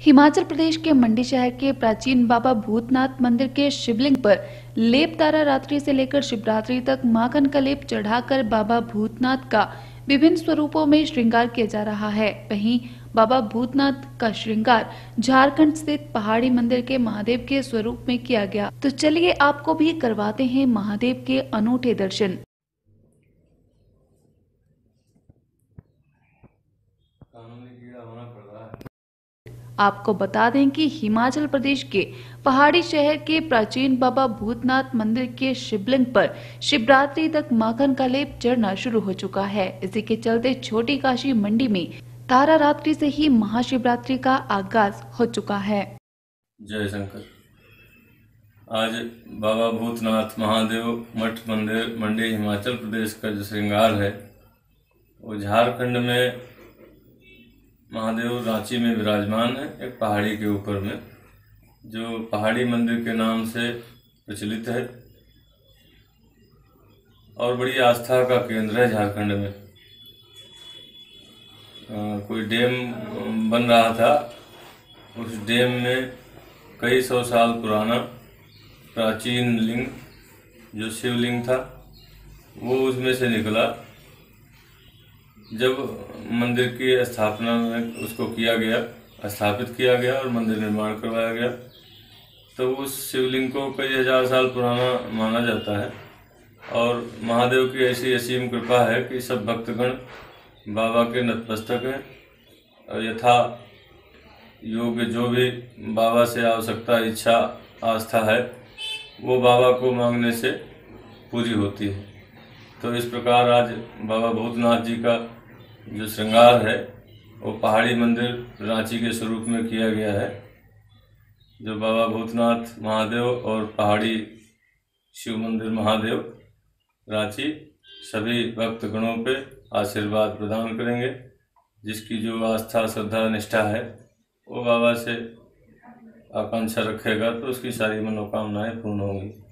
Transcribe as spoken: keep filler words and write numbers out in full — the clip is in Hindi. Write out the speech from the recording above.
हिमाचल प्रदेश के मंडी शहर के प्राचीन बाबा भूतनाथ मंदिर के शिवलिंग पर लेप तारा रात्रि से लेकर शिवरात्रि तक माखन का लेप चढ़ाकर बाबा भूतनाथ का विभिन्न स्वरूपों में श्रृंगार किया जा रहा है। वहीं बाबा भूतनाथ का श्रृंगार झारखंड स्थित पहाड़ी मंदिर के महादेव के स्वरूप में किया गया। तो चलिए आपको भी करवाते हैं महादेव के अनूठे दर्शन। आपको बता दें कि हिमाचल प्रदेश के पहाड़ी शहर के प्राचीन बाबा भूतनाथ मंदिर के शिवलिंग पर शिवरात्रि तक माखन का लेप चढ़ना शुरू हो चुका है। इसी के चलते छोटी काशी मंडी में तारा रात्रि से ही महाशिवरात्रि का आगाज हो चुका है। जय शंकर। आज बाबा भूतनाथ महादेव मठ मंदिर मंडी हिमाचल प्रदेश का जो श्रृंगार है वो झारखंड में महादेव रांची में विराजमान है, एक पहाड़ी के ऊपर में, जो पहाड़ी मंदिर के नाम से प्रचलित है और बड़ी आस्था का केंद्र है झारखंड में। आ, कोई डैम बन रहा था, उस डैम में कई सौ साल पुराना प्राचीन लिंग जो शिवलिंग था वो उसमें से निकला। जब मंदिर की स्थापना में उसको किया गया, स्थापित किया गया और मंदिर निर्माण करवाया गया, तो उस शिवलिंग को कई हजार साल पुराना माना जाता है। और महादेव की ऐसी असीम कृपा है कि सब भक्तगण बाबा के नतमस्तक हैं और यथा योग्य जो भी बाबा से आवश्यकता, इच्छा, आस्था है वो बाबा को मांगने से पूरी होती है। तो इस प्रकार आज बाबा भूतनाथ जी का जो श्रृंगार है वो पहाड़ी मंदिर रांची के स्वरूप में किया गया है। जो बाबा भूतनाथ महादेव और पहाड़ी शिव मंदिर महादेव रांची सभी भक्तगणों पे आशीर्वाद प्रदान करेंगे। जिसकी जो आस्था, श्रद्धा, निष्ठा है वो बाबा से आकांक्षा रखेगा तो उसकी सारी मनोकामनाएं पूर्ण होंगी।